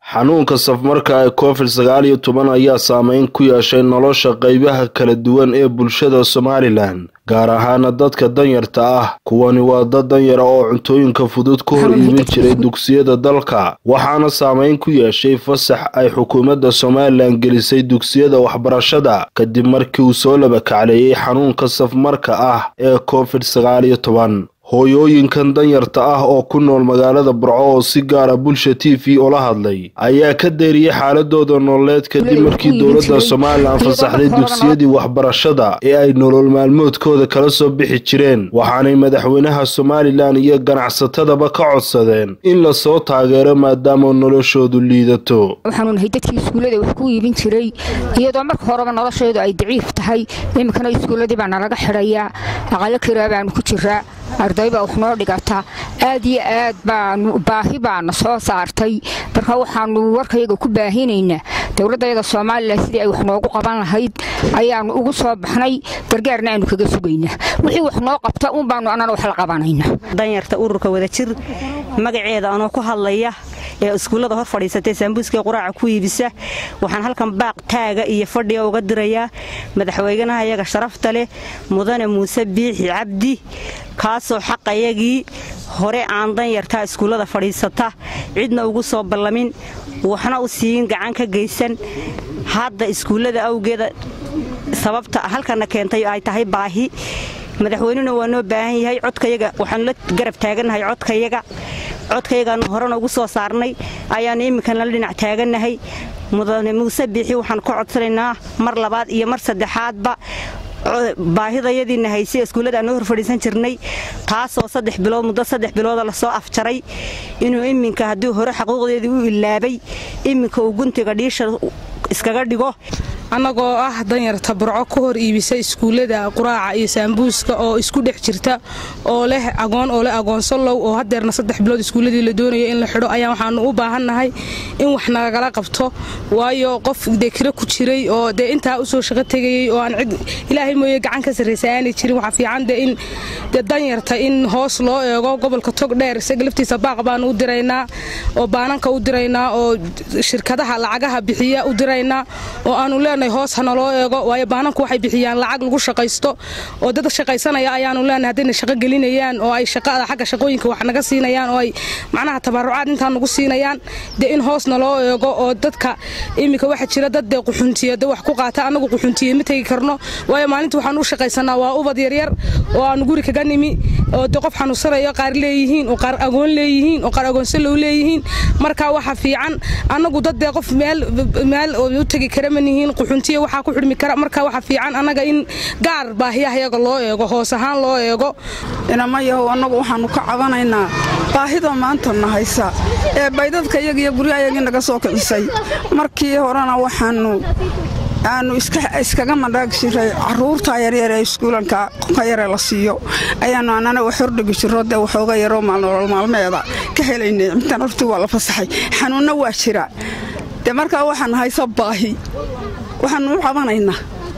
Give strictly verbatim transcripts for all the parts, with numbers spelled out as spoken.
xanuunka safmarka ee covid sagaal iyo toban ayaa saameyn ku yeeshay nolosha qaybaha kala duwan ee bulshada Somaliland gaar ahaan dadka danyarta ah. Kuwani waa dad danyar oo cuntooyinka fudud ku hor iibin jiray dugsiyada dalka, waxaana saameyn ku yeeshay fasax ay xukuumadda Somaliland gelisay dugsiyada waxbarashada kadib markii uu soo laba kacleeyay xanuunka safmarka ah ee covid sagaal iyo toban. hooyooyinkan danyarta ah oo ku nool magaalada Burco oo si gaar ah Bulsha T V oo la hadlay ayaa ka deeriyay xaaladooda nololeed kadib markii dowladda Somaliland fasaxday dugsiyadii waxbarashada ee ay nolol maalmoodkooda kala soo bixi jireen, waxaanay madaxweynaha Somaliland iyo ganacsatadaba ka codsadeen in la soo taageero maadaama noloshoodu liidato. waxaanu nahay dadkii iskuulada wax ku iibin jiray iyadoo marka horeba noloshoodu ay daciif tahay, imikana iskuuladii baa nalaga xirayaa, aqal kiraa baan ku jiraa, ardayba wax noo dhigata, aad iyo aad baan baahi baan soo saartay. marka waxaanu warkayga ku baahinaynaa dowladda Soomaaliland sidii ay wax noogu qaban lahayd ayaanu ugu soo baxnay, gargaarna aanu kaga sugaynaa. wixii wax noo qabta uun baanu anana wax la qabanaynaa. danyarta ururka wada jir magaceeda anoo ku hadlaya ee iskuulada hor fadhiisatay sambuuska quraaca ku iibisa, waxaan halkan baaq taaga iyo fadhiga uga dirayaa madaxweynaha iyaga sharafta leh mudane Muuse Biixi Cabdi, kaasoo xaqayagii hore aan danyarta iskuulada fadhiisata cidna ugu soo ballamin, waxna u siin gacan ka geysan. hadda iskuulada awgeeda sababta halkana keentay ay tahay baahi, madaxweynuhu waa noo baahan yahay codkayaga, waxaan la garab taaganahay codkayaga codkaygaan horena ugu soo saarnay ayaan iminkan la dhinac taaganahay. mudane Muuse Biixi waxaan ka codsanaynaa mar labaad iyo mar saddexaadba baahidayadiina haysay iskuulada aan hor fadhiisan jirnay, taasoo saddex bilood muddo saddex bilood la soo afjaray, inuu iminka haddii hore xaquuqdeedii u ilaabay iminka uu guntiga dhiisha iskaga dhigo. anagoo ah danyarta Burco ku hor iibisay iskuulada quraaca iyo sambuuska oo isku dhex jirta oo leh agoon oo leh agoonso low oo hadeerna saddex bilood iskuuladii la doonayo in la xidho ayaan waxaan u baahanahay in wax nagala qabto, waayo qof dekira ku jiray oo de inta u soo shaqo tagayay oo aan cid ilaahay mooyee gacan ka sarreeyay jirin. waxa fiican de in de danyarta in hoos loo eego gobolka Togdheer isaga laftiisa baaq baan u diraynaa oo baananka u diraynaa oo shirkadaha lacagaha bixiya u diraynaa oo aanu hoos hana loo eego, waayo baananku waxay bixiyaan lacag lagu shaqaysto oo dad shaqaysanaya ayaanu leenahay hadii shaqo gelinayaan oo ay shaqada xagga shaqooyinka wax naga siinayaan oo ay macnaha tabarucaad inta nagu siinayaan de in hoosna loo eego. oo dadka imika waxa jira dad de quxuntiyada wax ku qaata, anagu quxuntiye ma tagi karno, waayo maalinta waxaan u shaqaysanaa waa ubad yar yar oo aan guri kaga nimi oo de qof xanuunsanayo qaar leeyihiin oo qaar agoon leeyihiin oo qaar agoonso loo leeyihiin. marka waxa fiican anagu dad de qof meel meel oo u tagi kara manihiin quxuntiye waxa ku xidhmi kara. marka waxa fiican anaga in gaar baahiyaha loo eego, hoos ahaan loo eego. inama yahow anagu waxaanu ka cabanaynaa baahida maanta nahaysa ee baydadka iyaga iyo guryaha naga soo kicisay. markii horena waxaanu aanu iska iskaga madhaag jiray caruurta yaryar ee iskuulanka ka yar la siiyo ayaanu anana wax hordhigi jiro de waxooga yaro nolol maalmeeda ka helaynay. intaan hortii waa la fasaxay, xanuunna waa jira de marka waxaan hayso baahi waxaan u cabanaynaa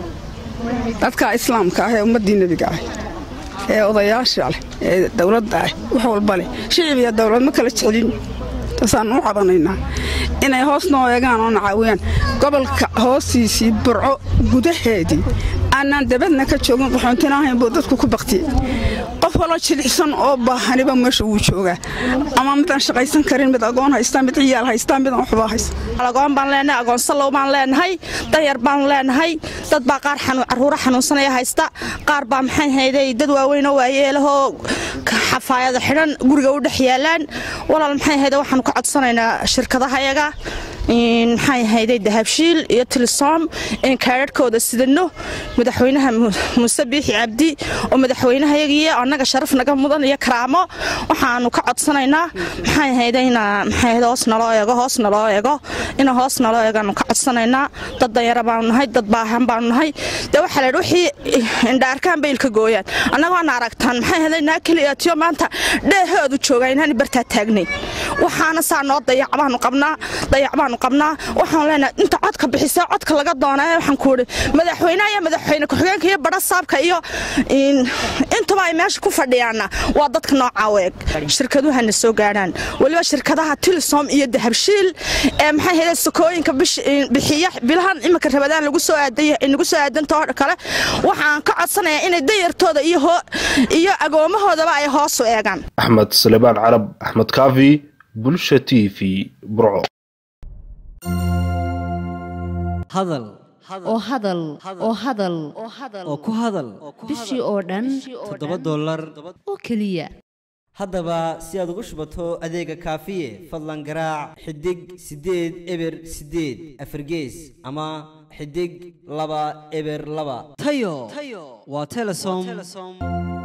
dadka islaamka ah ee ummadii nabiga ah ee odayaasha leh ee dawladda ah wax walba leh shicib iyo dawlad ma kala jecelin. taasaan u cabanaynaa inay hoos noo eegaan oo nacaawiyaan gobolka hoostiisii Burco gudaheedii aanan dabadna ka joogin qaxoontina ahayn buu dadku ku baqtiyay. qof wala jilicsan oo baahaniba meesha uu joogaa, ama mid aan shaqaysan karin, mid agoon haysta, mid ciyaal haysta, mid aan waxba haysta. agoon baan leenahay, agoonso low baan leenahay, danyar baan leenahay, dad baa qaar xanuun caruura xanuunsanaya haysta, qaar baa maxay hayday dad waaweyn oo waayeelahoo xafaayada xidhan guriga u dhex yaalaan. walaal maxay hayday waxaan ka codsanaynaa shirkadaha iyaga in maxay hayday dahabshiil iyo Telesom in kaararkooda sidano madaxweynaha Muuse Biixi Cabdi oo madaxweynaha iyaga anaga sharaf naga mudan iyo karaamo. waxaanu ka codsanaynaa maxay haydayna maxay hoos naloo eego hoos naloo eego in hoos naloo eegano ka codsanaynaa. dad danyar baan nahay, dad baahan baan nahay, de waxa la wixii indhaarkaan beelka gooyaan anaga aan aragtaan maxay haydayna kaliya tiyo maanta dheehoodu jooga inaan barta taagnay. waxaana saa noo dayacbaan qabnaa dayacbaan qabnaa waxaan leenahay inta codka bixisa codka laga doonayo waxaan ku madaxweynaha iyo madaxweyne ku xigeenka iyo bada saabka iyo in inta qiimaha ay meesha ku fadhiyaana waa dadka nooca weeg shirkaduhana soo gaaraan waliba shirkadaha Telesom iyo Dahabshiil ee maxay helayaan sokooyinka bixiya bilahan imika rabadaan lagu soo aaday inagu soo aadan too kale waxaan ka codsanayaa inay dayartooda iyo iyo agoomahoodaba ay hoos u eegaan Axmed Salebaan Carab Axmed Kaafi Bulsha T V Burco hadal oo hadal oo hadal oo ku hadal bishii oo dhan toddoba dollar oo kaliya haddaba si aad ugu shubato adeega kaafiye fadlan garaac xidig sideed eber sideed afargees ama xidig laba eber laba tayo waa Telesom